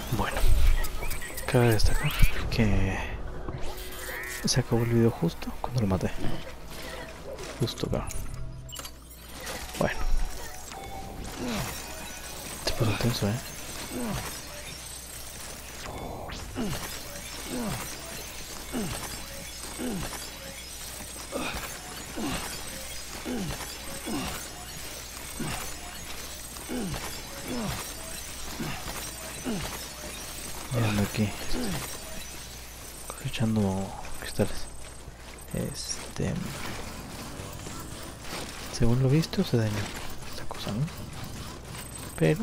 Bueno, cabe destacar que se acabó el video justo cuando lo maté. Justo acá. Bueno, se puso intenso, Ya ando aquí cosechando cristales. Según lo visto se dañó esta cosa, ¿no? Pero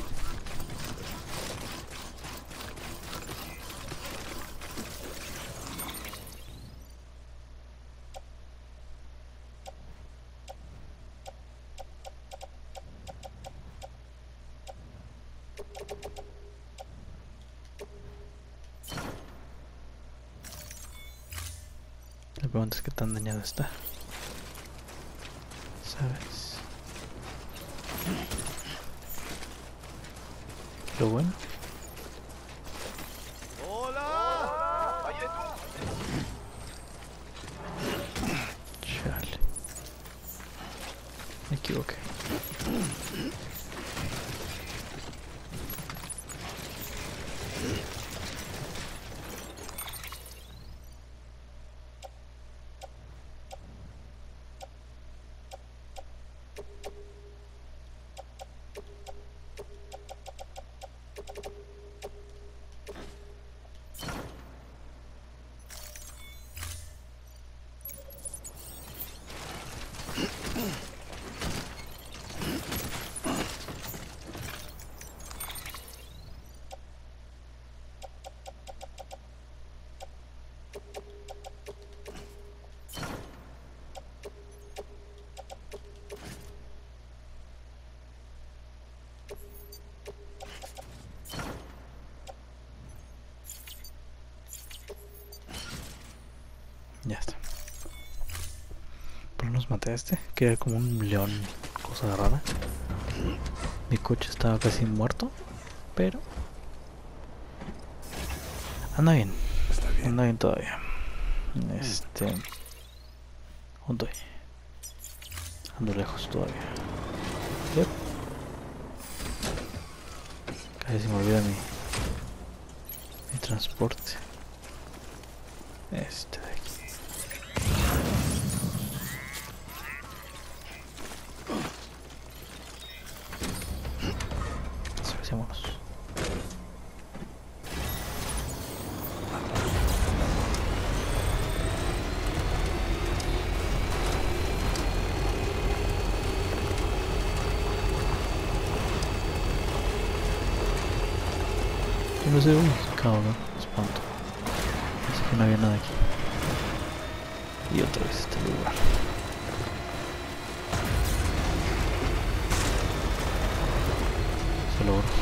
la pregunta es qué tan dañada está, ¿sabes? Lo bueno. Chale. Me equivoqué. Ya está. Por lo menos maté a este, que era como un león, cosa rara. Mi coche estaba casi muerto, pero anda bien. Anda bien todavía. ¿Dónde estoy? Ando lejos todavía. Yep. Casi se me olvida mi transporte. Este de aquí. Vámonos. Yo no sé, uy, cabrón, espanto. Así que no había nada aquí. Y otra vez este lugar. Se logró.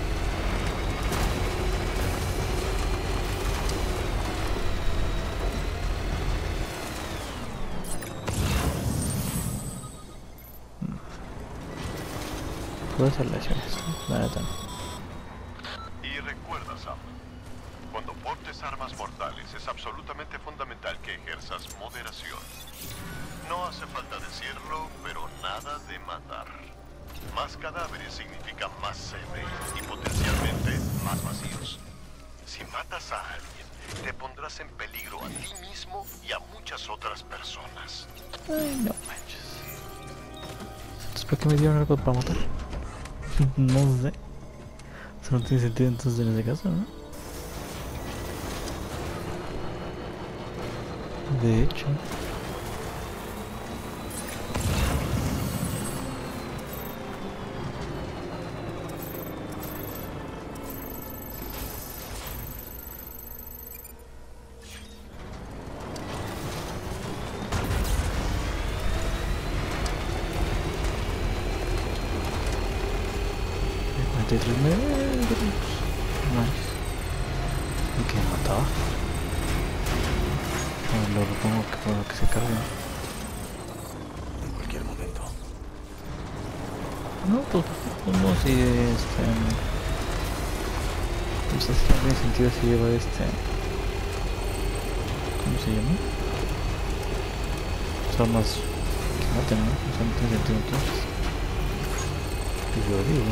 Puedo hacer lesiones, ¿no? La neta no. Y recuerda, Sam, cuando portes armas mortales es absolutamente fundamental que ejerzas moderación. No hace falta decirlo, pero nada de matar. Más cadáveres significa más sangre y potencialmente más vacíos. Si matas a alguien, te pondrás en peligro a ti mismo y a muchas otras personas. Ay, no manches. Entonces, ¿para qué me dieron algo para matar? No sé. Eso no tiene sentido entonces en ese caso, ¿no? De hecho. Nice. ¿Y que mataba? Lo pongo que para que se cargue. En cualquier momento. No, pues como si Entonces no tiene sentido si lleva este... ¿Cómo se llama? Armas que maten, ¿no? O sea, no tiene sentido entonces. Y yo digo.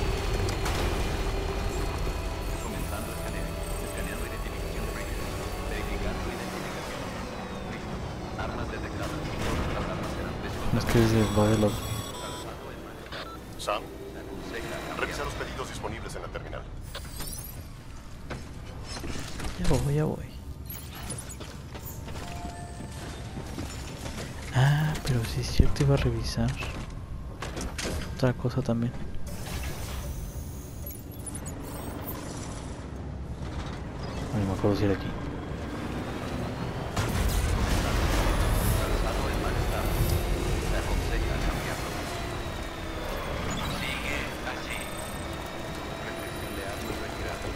Comenzando escaneo. Escaneando identificación Trigger. Verificando identificación. Listo. Armas detectadas. Todas las armas serán No es que es de Badelov. Avanzando en mal estado. Sam, Se aconseja revisa cambiar. los pedidos disponibles en la terminal. Ya voy. Ah, pero sí es cierto, iba a revisar otra cosa también. No me acuerdo si era aquí. Avanzando en mal estado. Se aconseja cambiarlo. Sigue así. Restricción de armas retirada.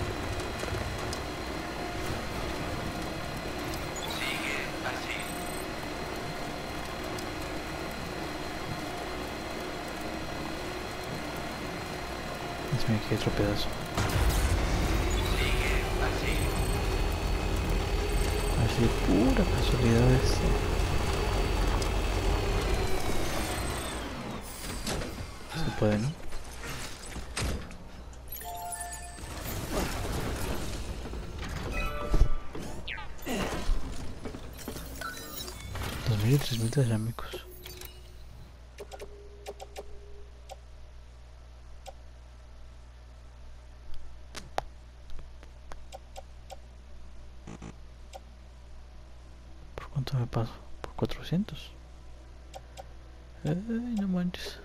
Sigue así. Hazme aquí otro pedazo. Sigue así. A ver si de pura casualidad se puede, ¿no? $2000 y $3000 cerámicos. ¿Por cuánto me paso? Por 400. Ay, no manches.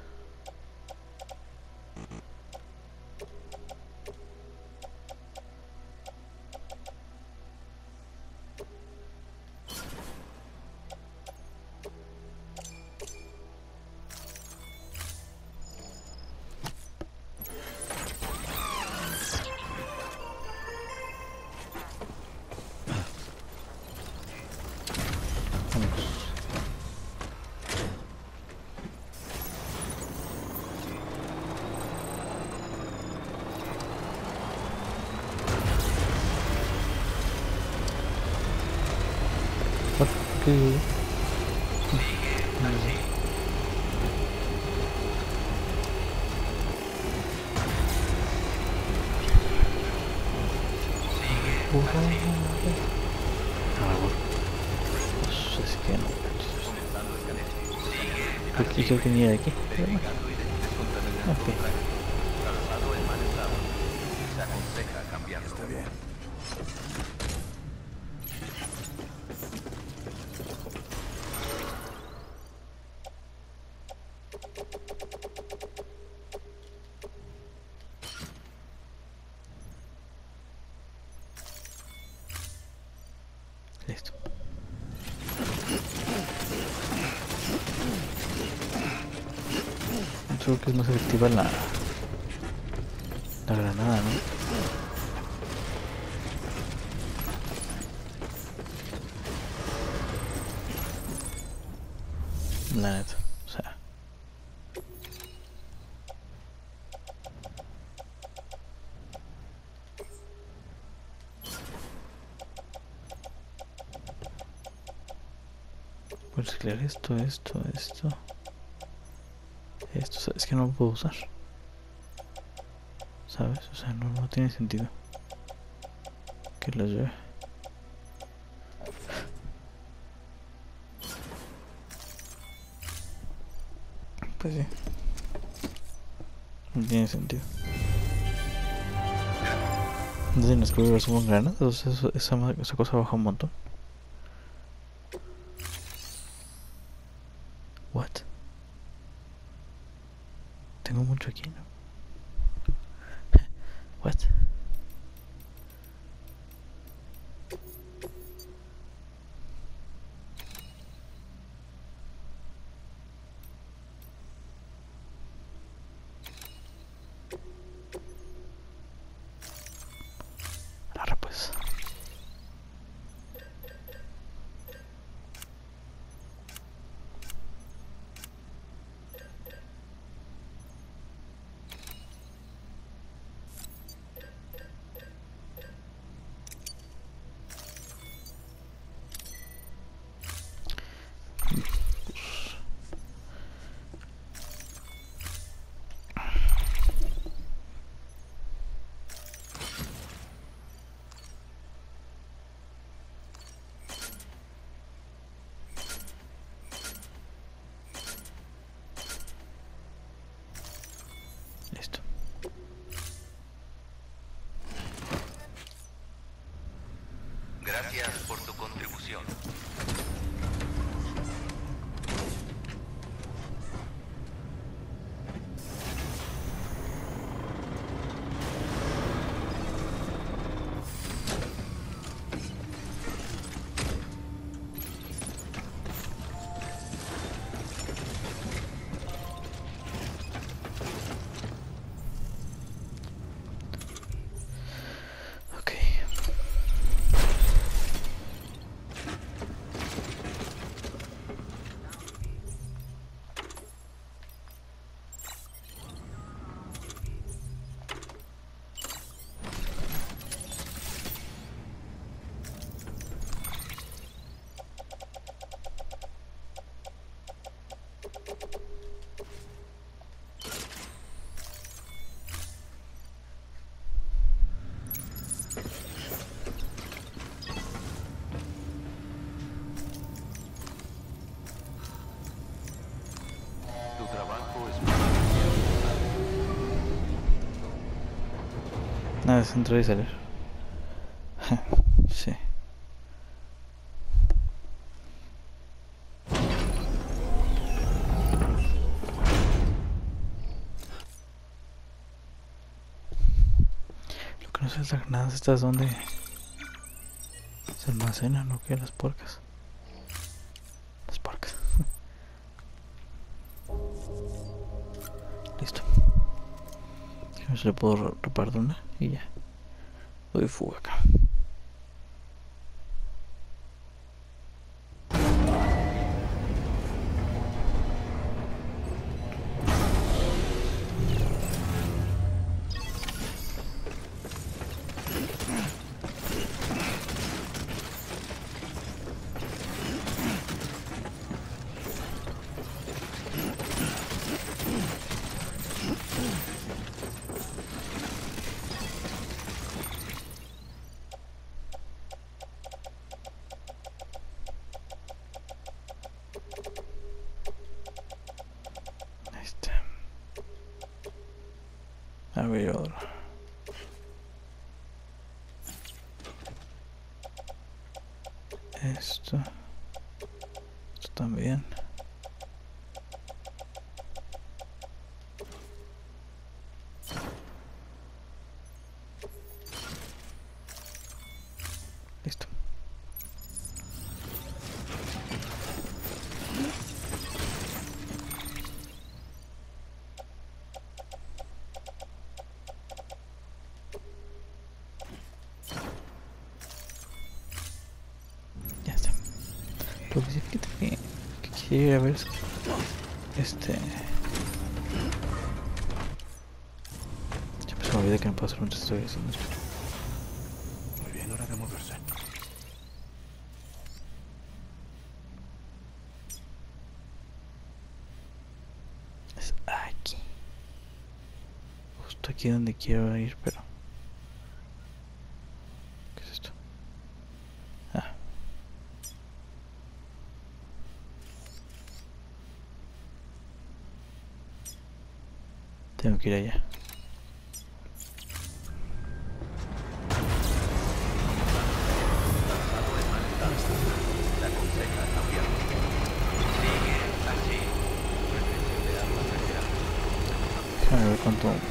Vamos. What? ¿Qué? Ah, bueno. Pues es que no manches. Comenzando escaneo. Aquí creo que ni era de aquí. Pero bueno. Verificando identificación. Ok. Avanzado en mal estado. Se aconseja cambiarlo. Está bien. Listo. Creo que es más efectiva la granada, ¿no? La neta, o sea. Puedo reciclar esto. Esto, es que no lo puedo usar. ¿Sabes? O sea, no tiene sentido que lo lleve. Pues sí. No tiene sentido. No sé, nos creo que somos granadas. O sea, esa cosa baja un montón. What? Tengo mucho aquí, ¿no? What? Ahora pues. Gracias por tu contribución. Ok. Tu trabajo es Nada, es entrar y salir. Sí. Lo que no sé es las granadas estas donde se almacenan, ¿no? Que las puercas. Las puercas. Listo. A ver si le puedo reparar una y ya. Doy fuga acá. Este. A ver otro. Esto. Esto también. Listo. Ya está. Lo que sí que quisiera ir a ver es siempre se me olvida que no puedo hacer muchas historias haciendo esto. Muy bien, hora de moverse. Es aquí. Justo aquí donde quiero ir, pero... ¿Qué es esto? Ah. Tengo que ir allá. la aconseja cambiar. Sigue allí. Retención de armas retirada. Déjame ver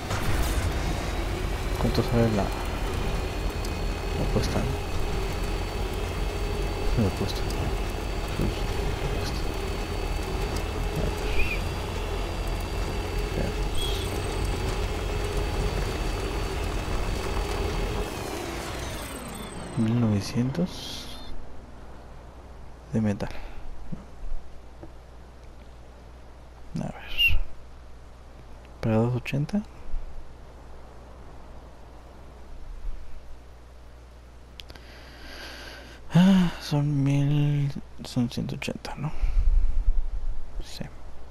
cuánto sale la apuesta. La apuesta. $1900 de metal. A ver. Para 280. Ah, son 180, ¿no? Sí.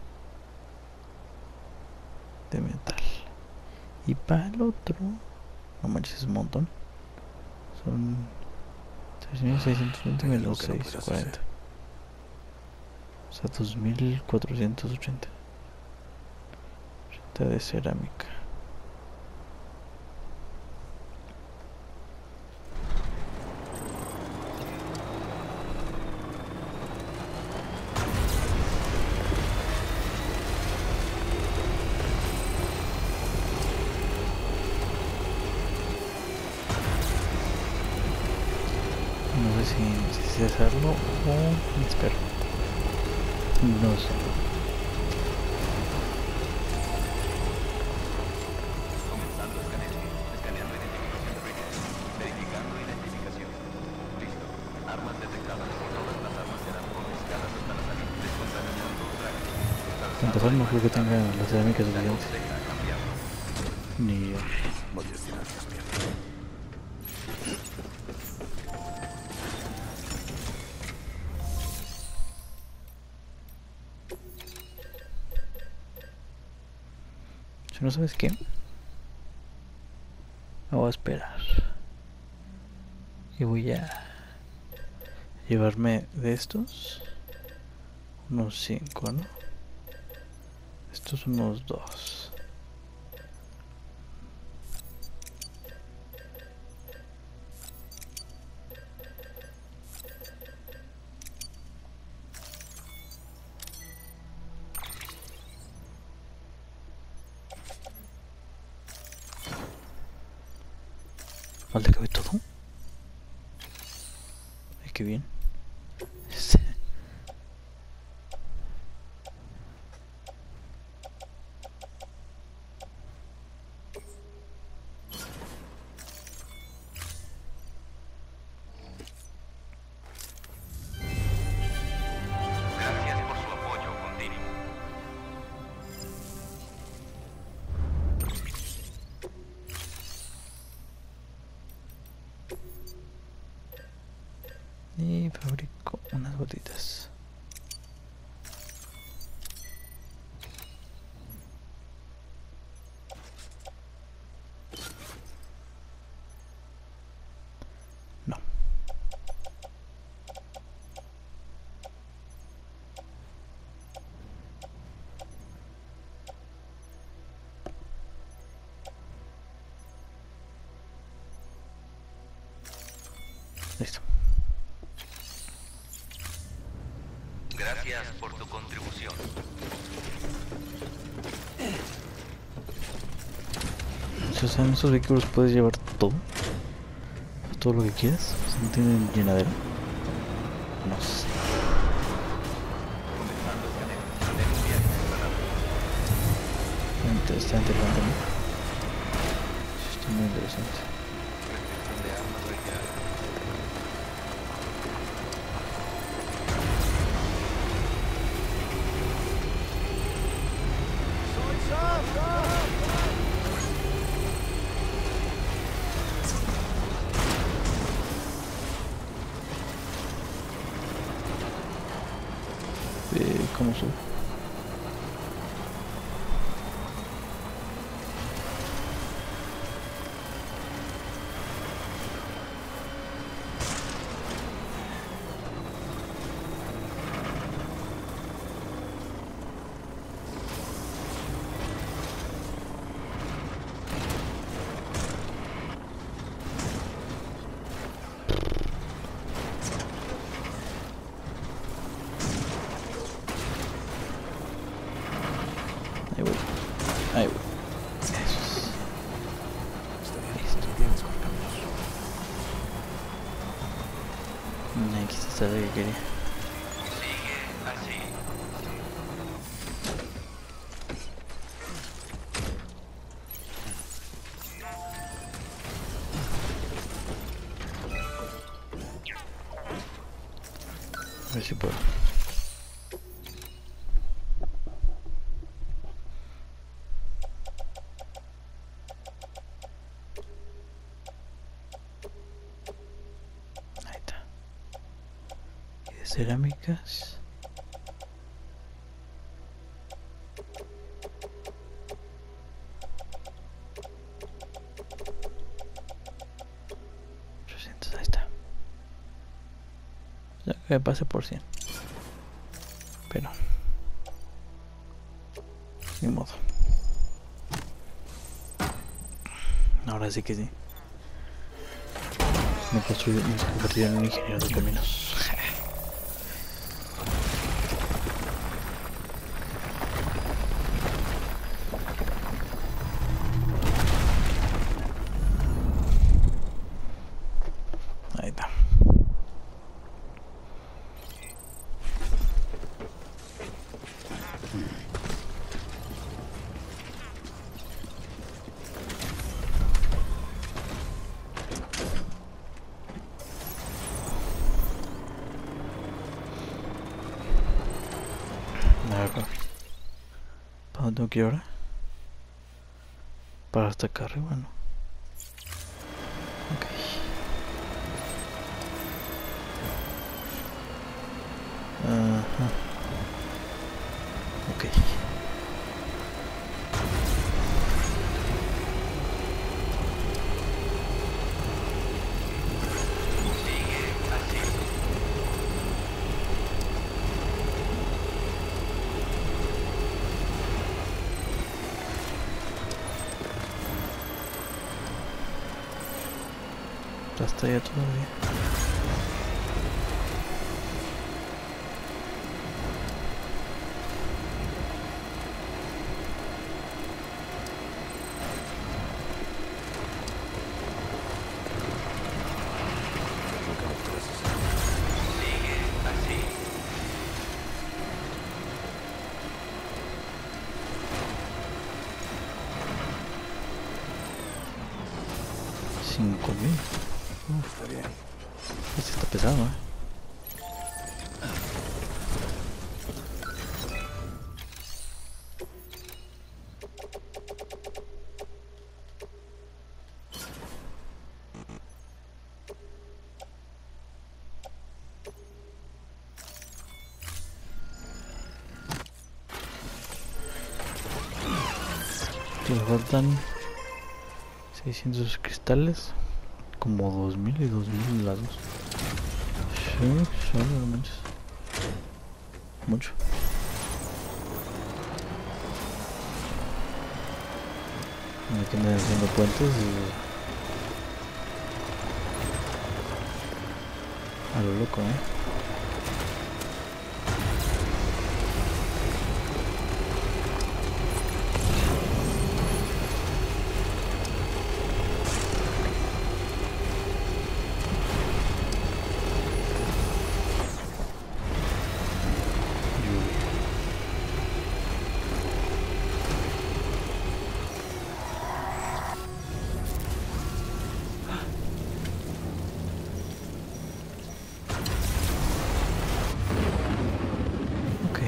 De metal. Y para el otro, no manches, es un montón. Son 3.620 menos Algo que no puedas 640. hacer. O sea, 2.480. 80 de cerámica. No sé si hacerlo o me espero. No sé. Comenzando escaneo. Escaneando identificación de Rick. Verificando identificación. Listo. Armas detectadas. Todas las armas serán confiscadas hasta la salida. Descontaminando traje. Para empezar, no creo que tenga las cerámicas suficientes. Deja cambiar. Ni yo. Voy a estirar las piernas. Si no sabes qué, me voy a esperar. Y voy a llevarme de estos unos 5, ¿no? Estos unos 2. ¿Mal le cabe todo? Ay, qué bien. Sí. Gracias por su apoyo continuo. Y fabrico unas gotitas. No. Listo. Gracias por tu contribución. O sea, en esos vehículos puedes llevar todo. Todo lo que quieras. O sea, no tienen llenadera. No sé. Comenzando escaneo. Tengo un viaje preparado. Está interesante, ¿no? Sí, está muy interesante. Restricción de armas retirada. ¿Cómo subo? Ahí voy. Ahí voy. Eso es. Está bien. Listo. Tienes cortamos. Aquí está lo que quería. Sigue así. A ver si puedo. Ahí está. Y de cerámicas. Ahí está. Ya que me pase por 100. Pero ni modo. Ahora sí que sí. Me convertí en un ingeniero de caminos. Ahí está. A ver, ¿para dónde tengo que ir ahora? Para hasta acá arriba, ¿no? Ok. Ajá. Ok. Hasta allá todavía. Está bien. Este está pesado, ¿eh? Le faltan 600 cristales, como 2000 y 2000 lados. Sí, solo manches. Mucho. Aquí andan haciendo puentes a lo loco, Ok.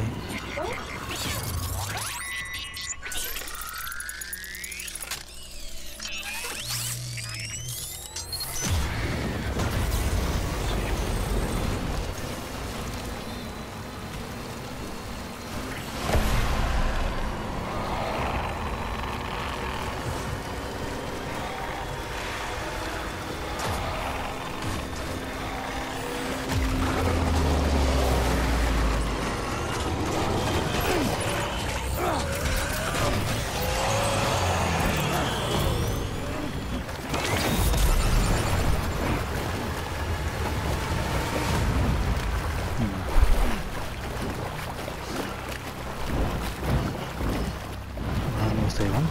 ¿Dónde está Iván?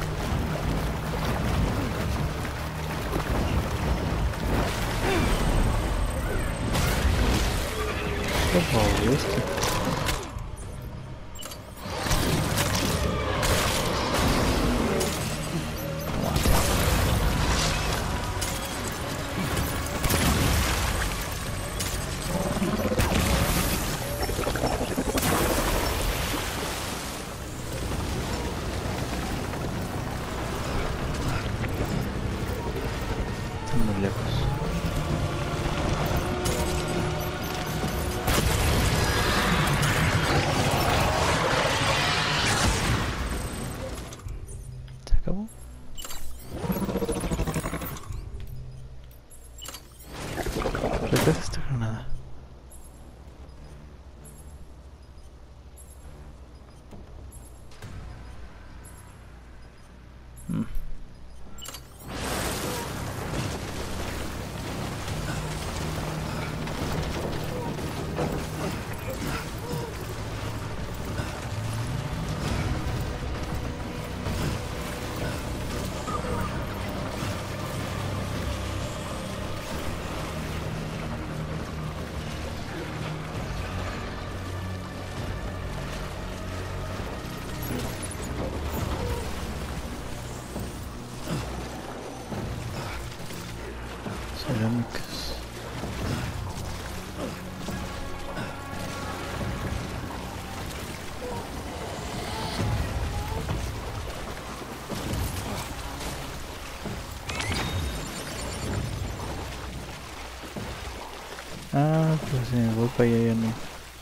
Por favor, este. Están muy lejos. ¿Se acabó? Regresa esta granada. Cerámicas. Ah, pues voy para allá ya no.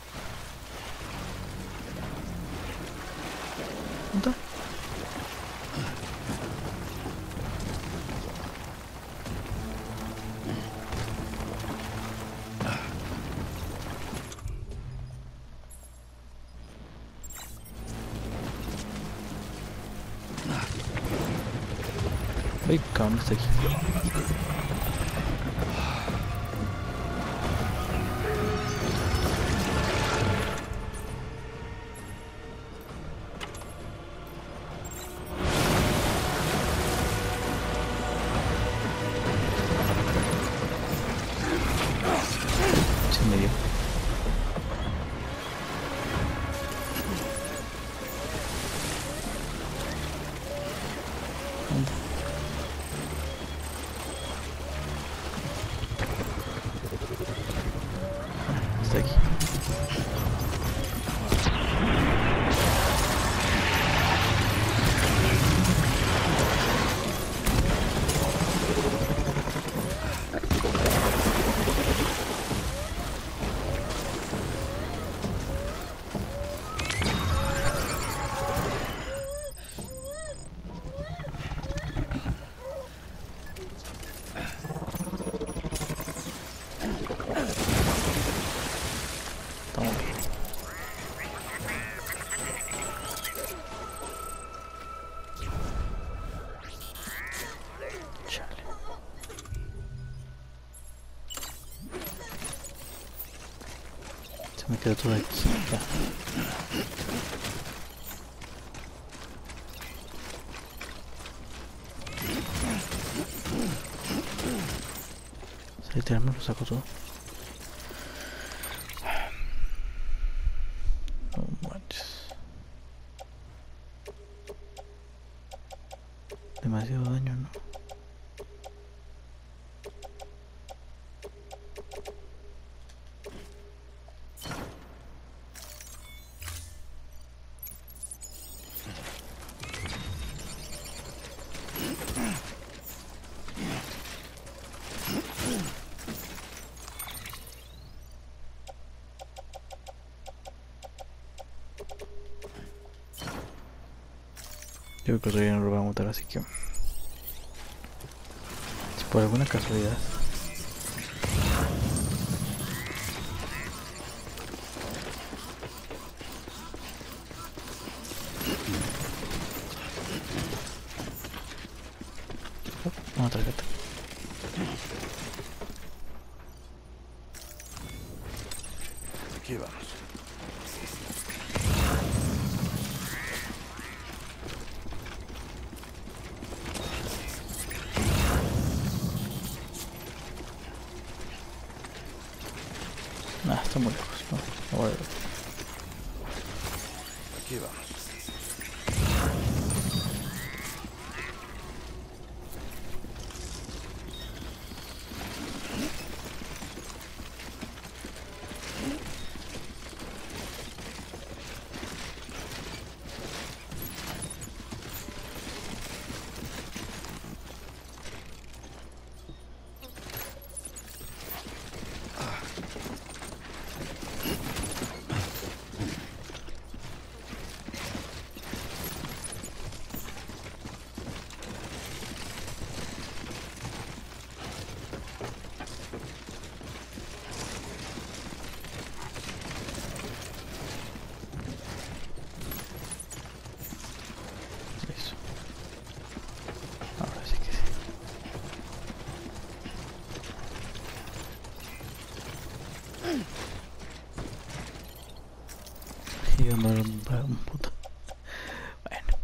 ¿Dónde está? Ay, cabrón, está aquí. Se me dio. Está aquí. Toma. Chale. Se me quedó todo aquí. Ya. Si literalmente lo saco todo. No manches. Demasiado daño, ¿no? Yo creo que todavía no lo va a matar, así que si por alguna casualidad una tarjeta. Aquí vamos. Ah, está muy lejos, no, no voy a ver. Aquí vamos. Listo. Ahora sí que sí. Y yo no era un puto. Bueno.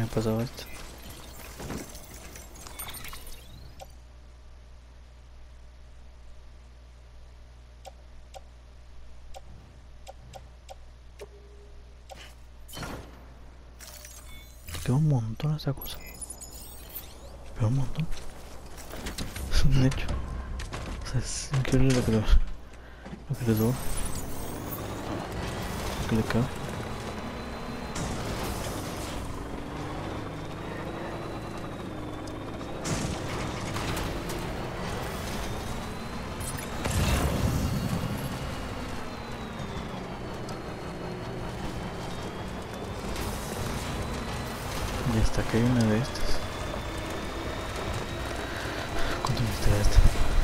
pasaba esto. Queda un montón esa cosa. Pero un montón. Es un hecho. O sea, es increíble lo que le sobra. Lo que le cabe. Y hasta que hay una de estas. ¿Cuánto me está esta?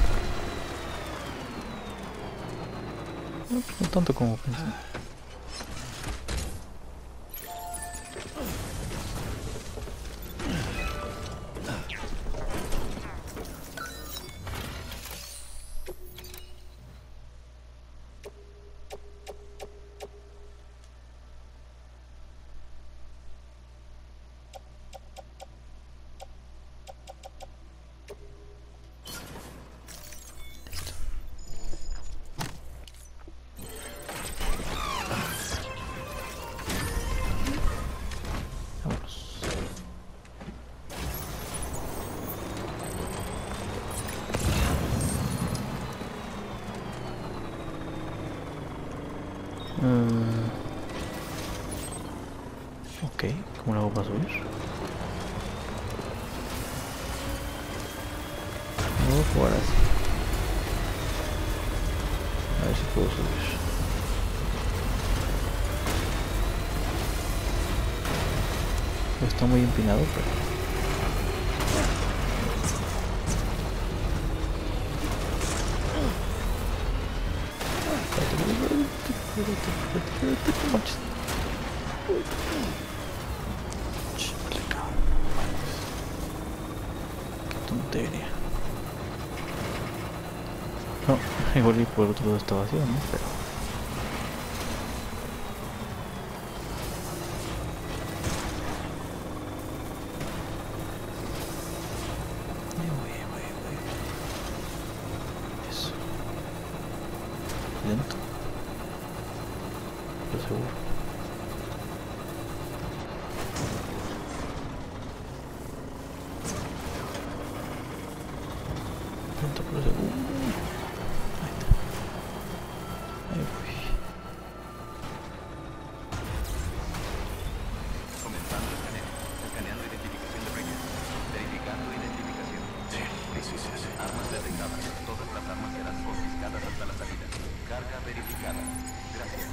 No, pues no tanto como pensé. Vámonos. Ok, ¿cómo lo hago para subir? Voy a jugar así. A ver si puedo subir. Está muy empinado, pero... Qué tontería. No, igual y por el otro lado está vacío, ¿no? Pero... Eso. Lento. Pero seguro. Lento pero seguro. Ahí está. Ahí voy. Comenzando escaneo. Escaneando identificación de Bridges. Verificando identificación. Sí, sí, sí, sí. Armas detectadas. Todas las armas serán confiscadas hasta la salida. Carga verificada. Gracias.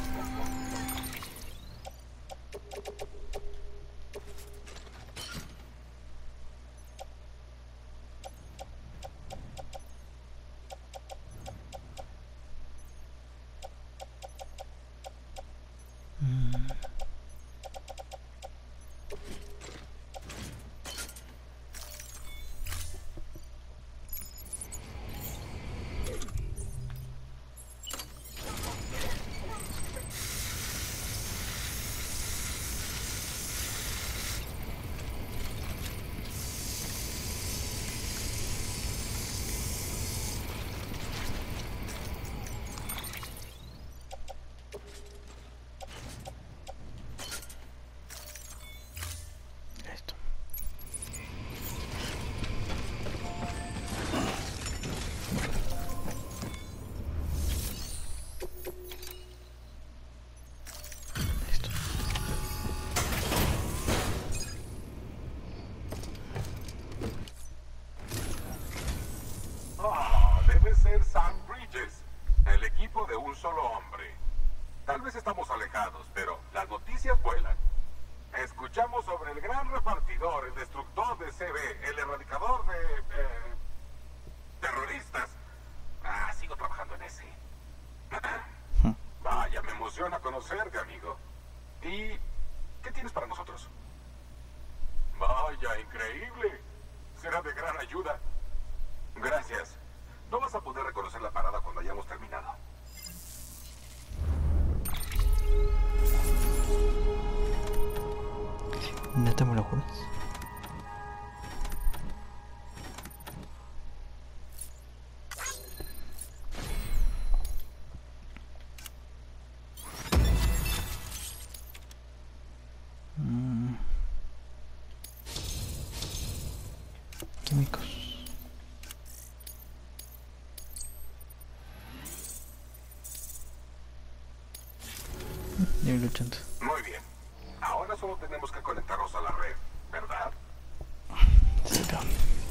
Listo. Listo. Debe ser Sam Bridges, el equipo de un solo hombre. Tal vez estamos alejados, pero las noticias vuelan. Escuchamos sobre el gran repartidor, el destructor de CB, el erradicador de... terroristas. Sigo trabajando en ese. Vaya, me emociona conocerte, amigo. ¿Y qué tienes para nosotros? Vaya, increíble. Será de gran ayuda. Gracias. No vas a poder reconocer la parada cuando hayamos terminado. Neta me lo locuras. Químicos. Nivel 80. Muy bien. Ahora solo tenemos que conectarnos a la red, ¿verdad? Sí, cabrón.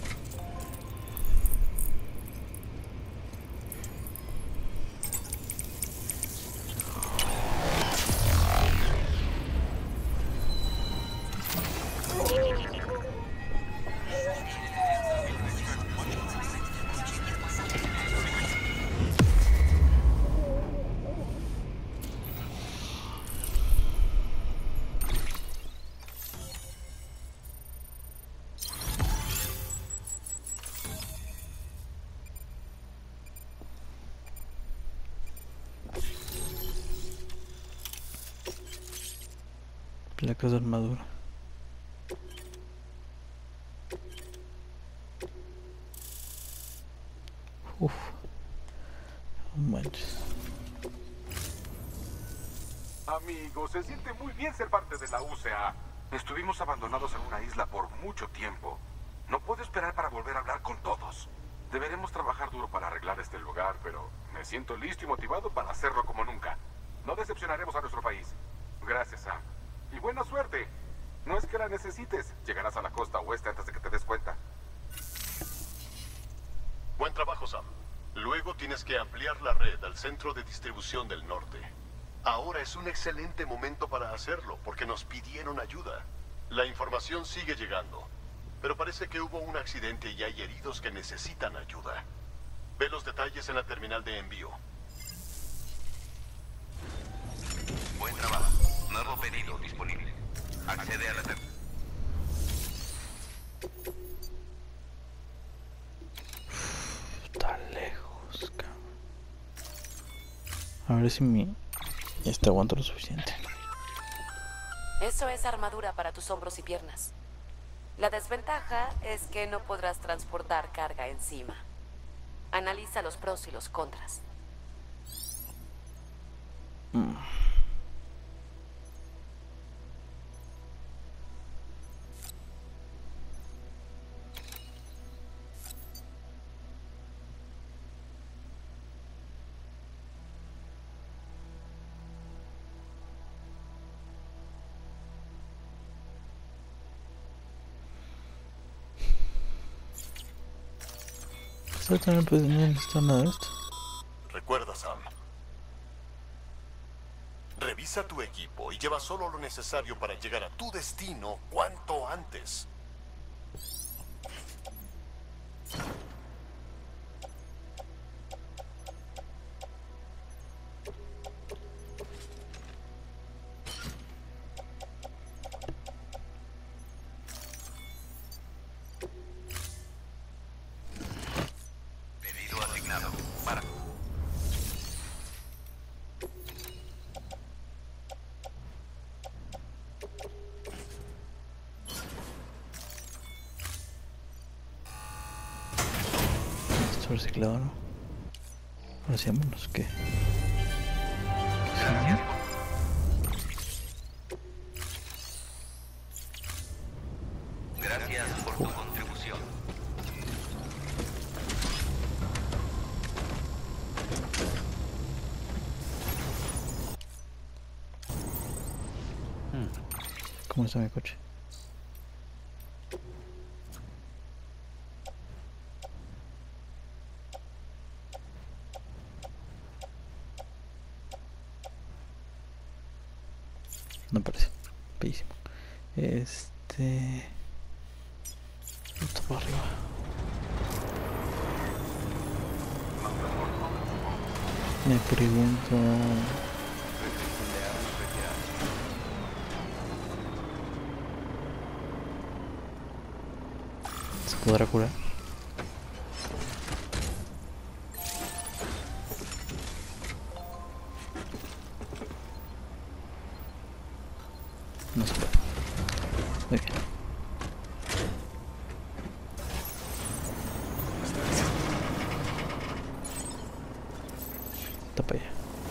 Placas de armadura. Uf. No manches. Amigos, se siente muy bien ser parte de la UCA. Estuvimos abandonados en una isla por mucho tiempo. No puedo esperar para volver a hablar con todos. Deberemos trabajar duro para arreglar este lugar, pero me siento listo y motivado para hacerlo como nunca. No decepcionaremos a nuestro país. Gracias, Sam. Y buena suerte. No es que la necesites. Llegarás a la costa oeste antes de que te des cuenta. Buen trabajo, Sam. Luego tienes que ampliar la red al centro de distribución del norte. Ahora es un excelente momento para hacerlo, porque nos pidieron ayuda. La información sigue llegando, pero parece que hubo un accidente y hay heridos que necesitan ayuda. Ve los detalles en la terminal de envío. Buen trabajo. Nuevo pedido disponible. Accede a la Está lejos, cabrón. A ver si mi... Este aguanta lo suficiente. Eso es armadura para tus hombros y piernas. La desventaja es que no podrás transportar carga encima. Analiza los pros y los contras. Esto también pues no necesito nada de esto. Recuerda, Sam. Revisa tu equipo y lleva solo lo necesario para llegar a tu destino cuanto antes. pedido asignado. Para. Esto reciclado, ¿no? Ahora sí, vámonos, ¿qué? Gracias. Gracias por tu contribución. ¿Cómo está mi coche? No parece. Bellísimo. Esto para arriba. Me pregunto... ¿Se podrá curar? No se puede. Muy bien. Está para allá.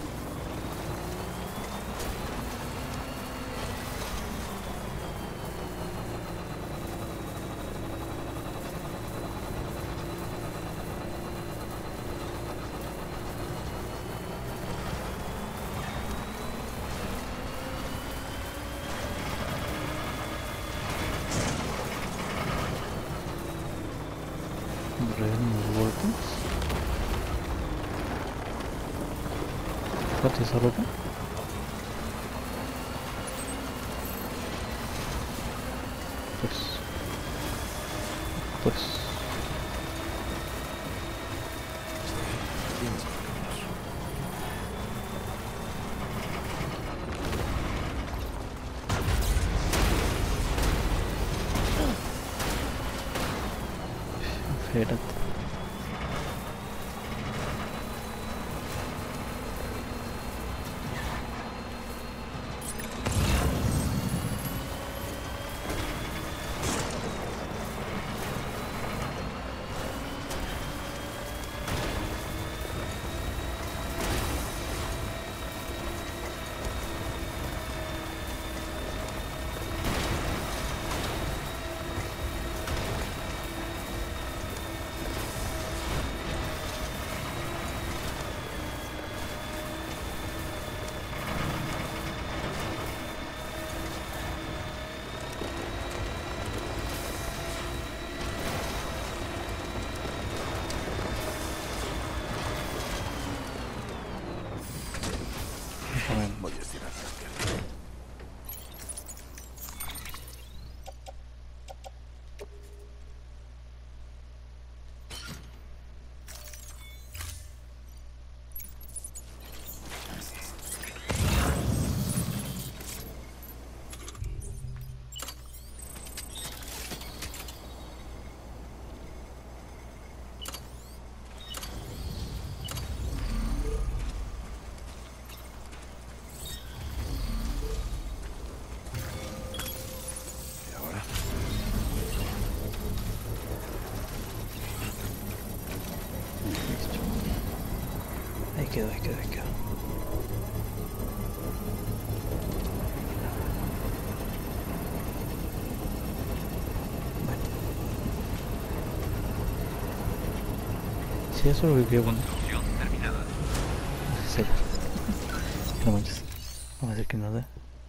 Unos golpes. ¿Cuánto es roca? Pues Tienes por caminar. espérate. Voy a estirar las piernas. Y ahora, Ahí quedó, ahí quedó, ahí quedó. Bueno. Sí, eso es lo que quiero poner. Construcción terminada. Sí. No manches. Vamos a hacer que no da.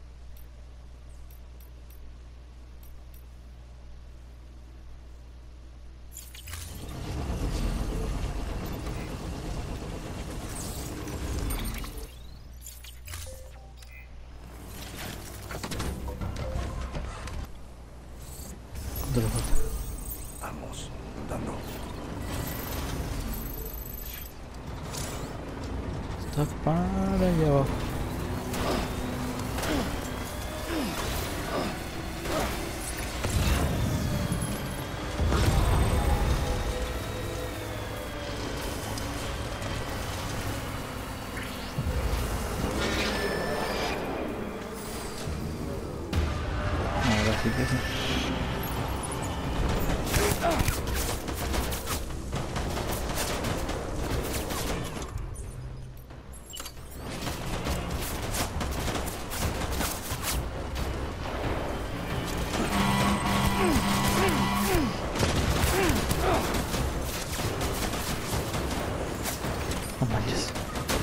¿Cuánto le falta? vamos, dando. Está para allá abajo. Ahora sí que sí. No manches.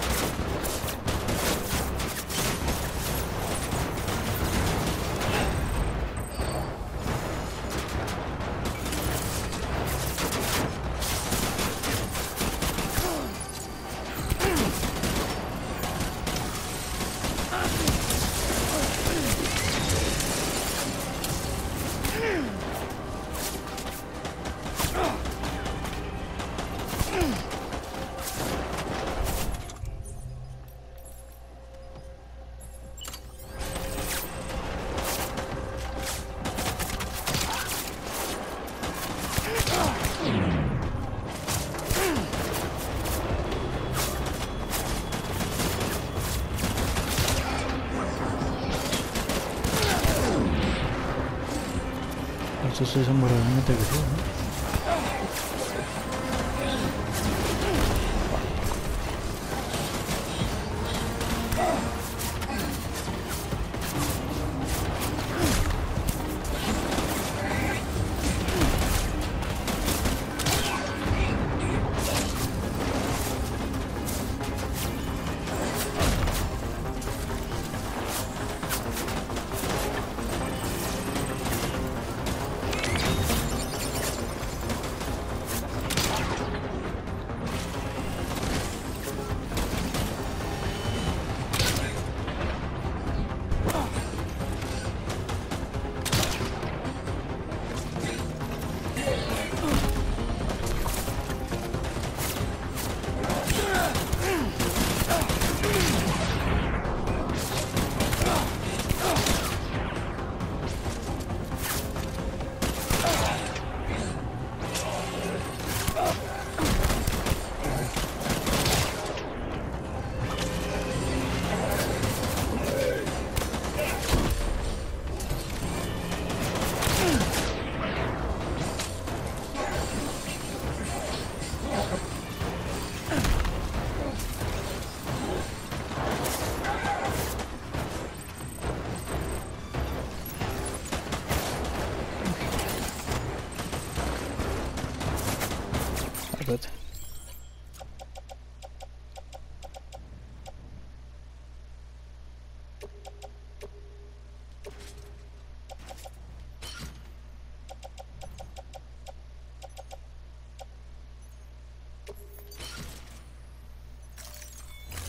Estos sí son realmente agresivos, ¿no?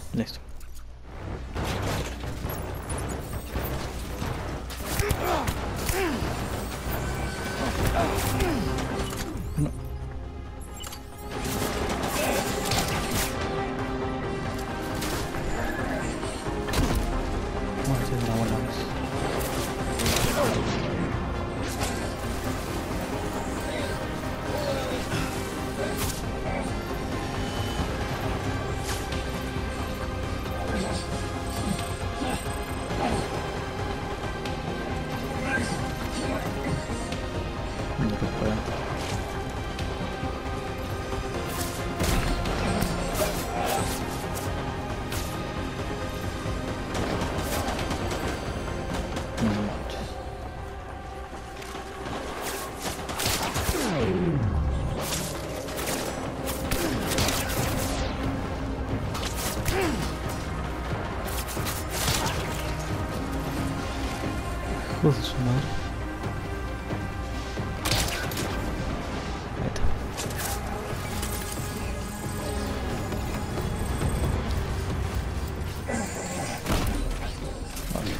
Listo. No. Vamos a hacer una buena vez. No te puedo. No manches. Hijo de su madre. Ahí está. Vale.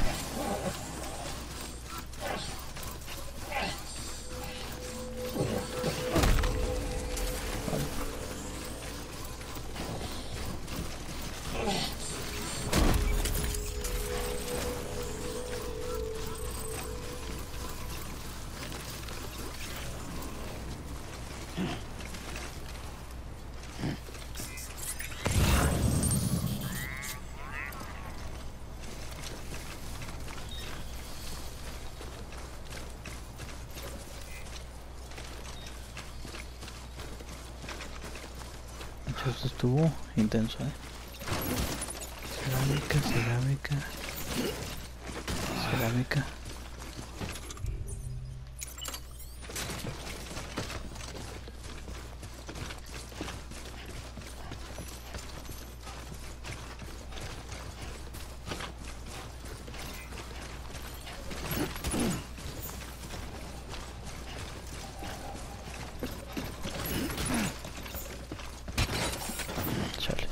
Esto estuvo intenso, Cerámica, cerámica. Cerámica. Chale.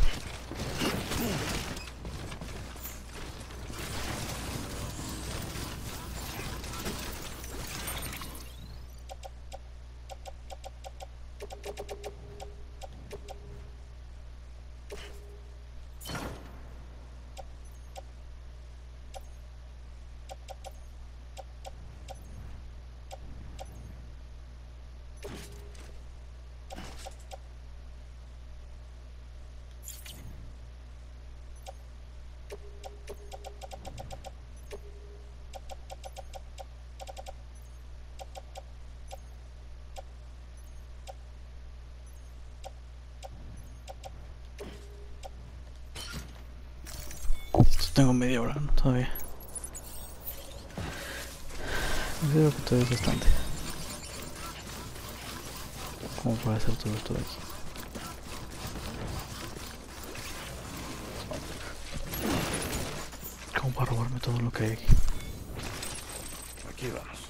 Tengo media hora, ¿no? Todavía. Creo que todavía es bastante. Como para hacer todo esto de aquí. Como para robarme todo lo que hay aquí. Aquí vamos.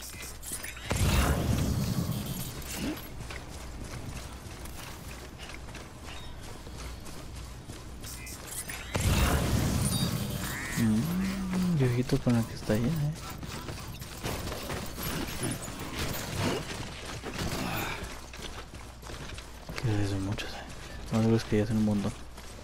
Viejito con el que está ahí, Que son muchos, No de los que ya hacen un montón.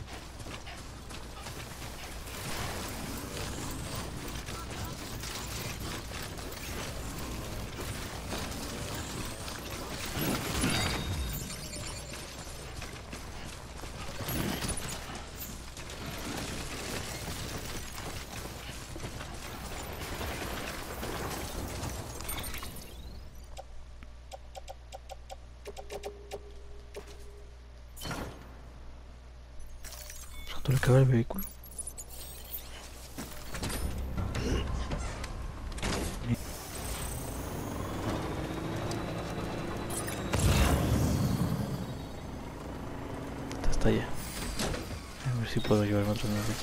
¿Cuánto le cabe el vehículo? Hasta allá. A ver si puedo llevarme otro de aquí.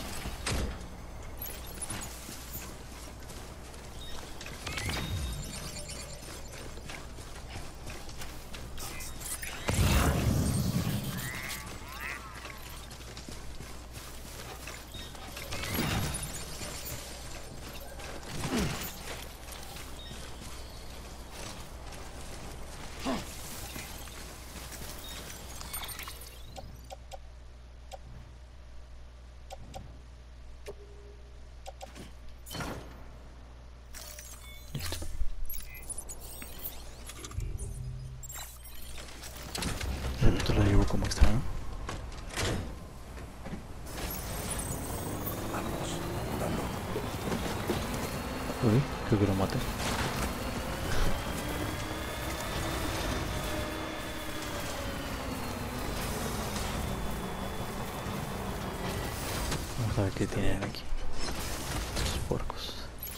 Uy, creo que lo maté. Vamos a ver qué tienen aquí. Estos porcos.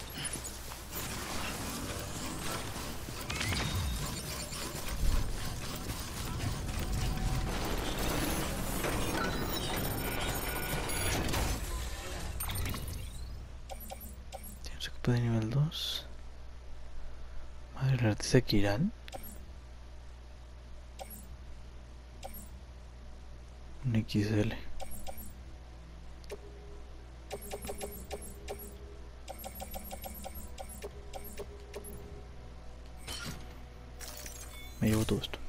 Tiene su copa de nivel 2. Madre, el artista Kiran. Un XL. Me llevo todo esto.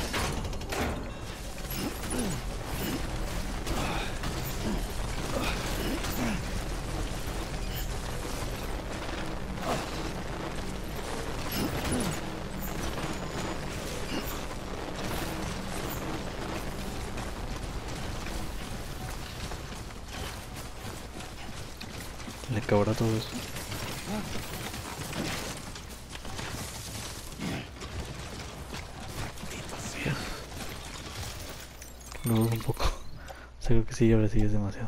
Le cabrá todo esto. Lo dudo un poco. O sea, creo que sí, ahora sí es demasiado.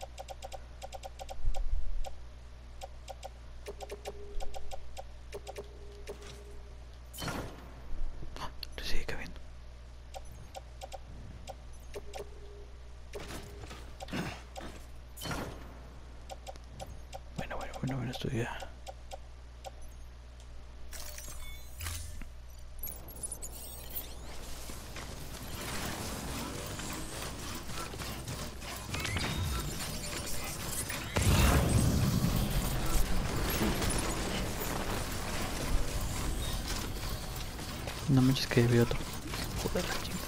Le sigue cabiendo. Bueno, esto ya. No manches que había otro. Joder, la chingada.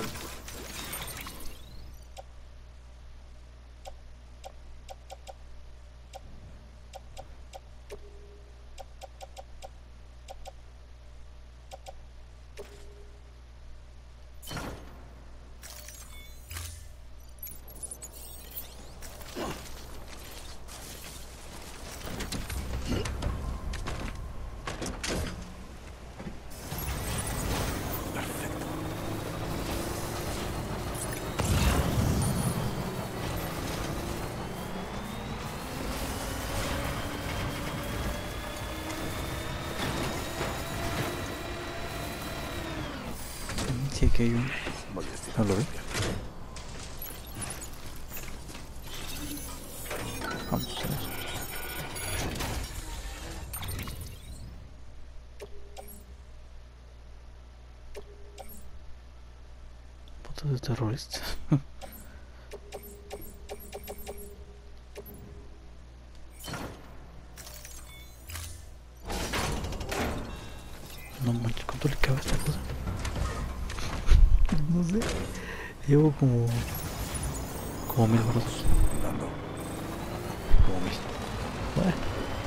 Sí, que hay uno. No lo vi. Vamos. Putos de terroristas. No manches, ¿cuánto le cabe a esta cosa? No sé. Llevo como 1000 brazos. Dando. Como 1000. Bueno.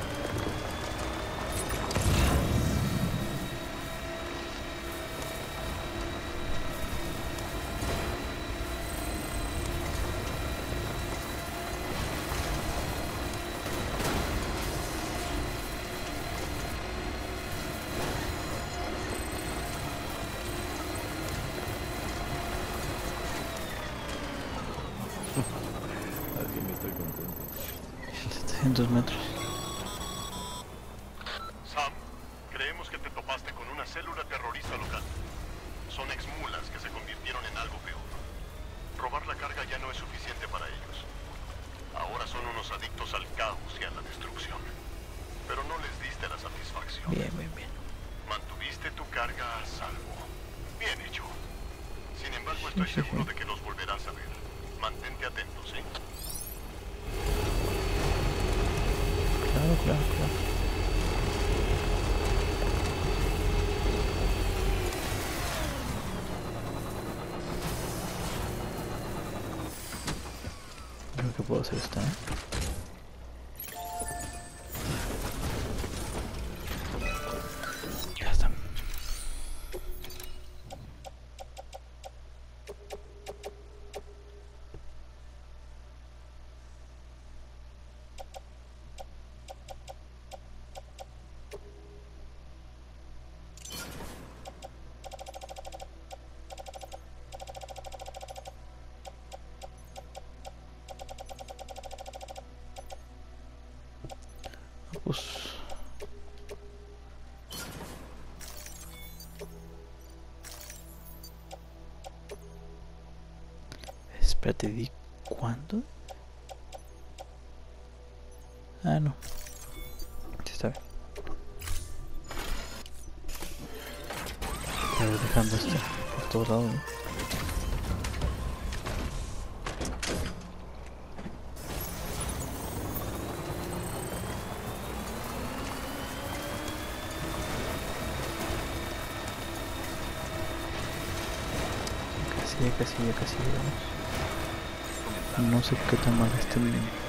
Al fin estoy contento. 700 metros. Sam, creemos que te topaste con una célula terrorista local. Son exmulas que se convirtieron en algo peor. Robar la carga ya no es suficiente para ellos. Ahora son unos adictos al caos y a la destrucción. Pero no les diste la satisfacción. Bien, bien, bien. Mantuviste tu carga a salvo. Bien hecho. Sin embargo, estoy seguro de que los volverás a ver. Mantente atentos, ¿eh? Claro. Creo que puedo hacer esta, ¿eh? Ya está. pues. Espérate, ¿di cuándo? Ah, no. Sí, está bien. A ver, dejando esto por todos lados, ¿no? Ya casi llegamos. No sé qué tan mal estén